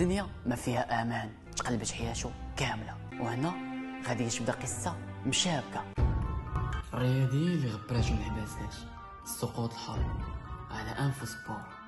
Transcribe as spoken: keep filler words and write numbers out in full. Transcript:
الدنيا ما فيها امان، تقلبت حياته كامله. وهنا غادي تبدا قصه مشابكه. الرياضيين اللي غبراتهم الحباسات، السقوط الحر على انف سبور.